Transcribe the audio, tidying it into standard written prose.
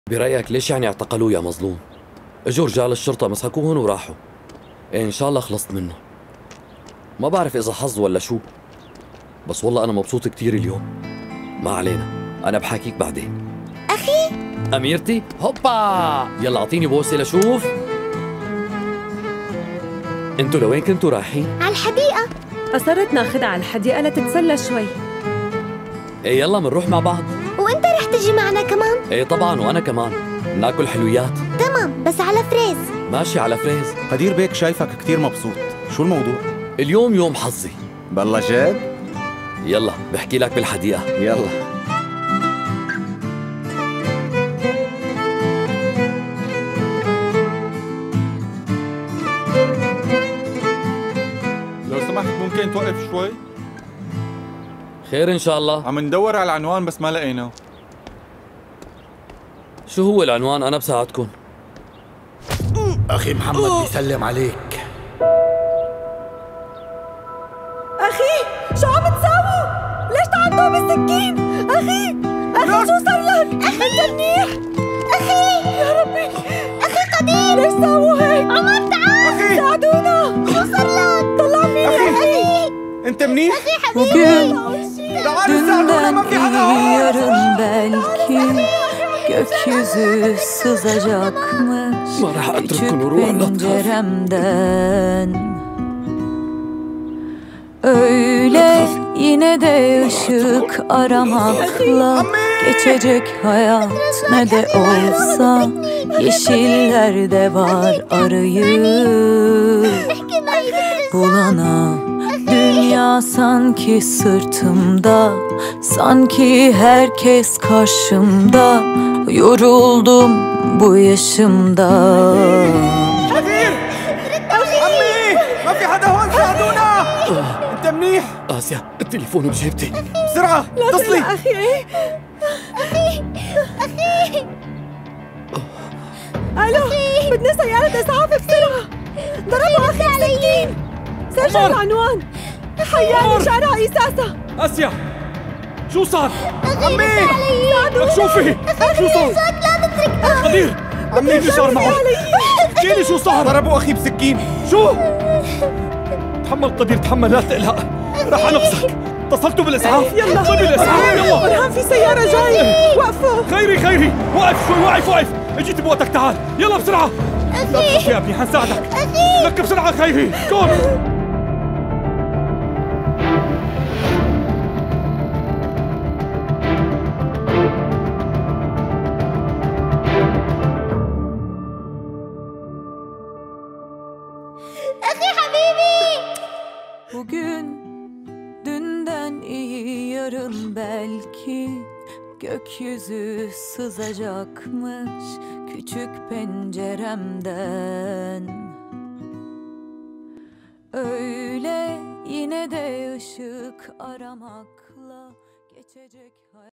برأيك ليش يعني اعتقلوه يا مظلوم؟ اجوا رجال الشرطة مسكوهن وراحوا. إيه إن شاء الله خلصت منه. ما بعرف إذا حظ ولا شو، بس والله أنا مبسوط كتير اليوم. ما علينا، أنا بحاكيك بعدين. أخي أميرتي هوبا، يلا أعطيني بوسة لشوف. انتوا لوين كنتوا رايحين؟ على الحديقة. أصرت ناخدها على الحديقة لتتسلى شوي. إيه يلا منروح مع بعض. وأنت رح تجي معنا كمان؟ إيه طبعا، وأنا كمان. ناكل حلويات. تمام، بس على فريز. ماشي على فريز. قدير بيك شايفك كتير مبسوط، شو الموضوع؟ اليوم يوم حظي. بالله جد؟ يلا بحكي لك بالحديقة. يلا. لو سمحت ممكن توقف شوي؟ خير إن شاء الله. عم ندور على العنوان بس ما لقيناه. شو هو العنوان؟ أنا بساعدكم. أخي محمد بيسلم عليك. أخي شو عم تساووا؟ ليش تعضوا بالسكين؟ أخي شو صار لك؟ أنت منيح؟ أخي يا ربي، أخي قدير، ليش ساووا هيك؟ عمر تعال. أخي ساعدونا. شو صار لك؟ طلع مني أخي أنت منيح؟ أخي حبيبي. تعالوا ساعدونا، ما في حدا هون. yarın belki gökyüzü sızacakmış ما راح küçük أترككم وروح، لا تخاف. penceremden. Öyle yine de ışık aramakla geçecek hayat ne de olsa yeşillerde var arayıp bulana. Dünya sanki sırtımda, sanki herkes karşımda. Yoruldum bu yaşımda. كثير عمي، ما في حدا هون، ساعدونا. أنت منيح؟ آسيا التليفون بجيبتي. بسرعة اتصلي. أخي إيه؟ ألو، بدنا سيارة إسعاف بسرعة. ضربوا أخي بسكين. سجل عمر. العنوان. حياني شارع إيساسا. آسيا شو صار؟ عمي علي. مكشوفة، شو صار؟ لا تتركنا. قدير عمي اللي صار معه؟ احكي لي شو صار؟ ضربوا أخي بسكين. شو؟ تحمل قدير، تحمل، لا تقلق، رح أنقذك. اتصلتوا بالإسعاف؟ يلا اتصل بالإسعاف يلا. برهان في سيارة جاية. وقفوا. خيري وقف شوي، وقف اجيت بوقتك، تعال يلا بسرعة. لا تخاف يا ابني، حنساعدك. لك بسرعة خيري، كون. أخي حبيبي. Bugün dünden iyi, yarın belki gökyüzü sızacakmış küçük penceremden. Öyle yine de ışık aramakla geçecek hayat.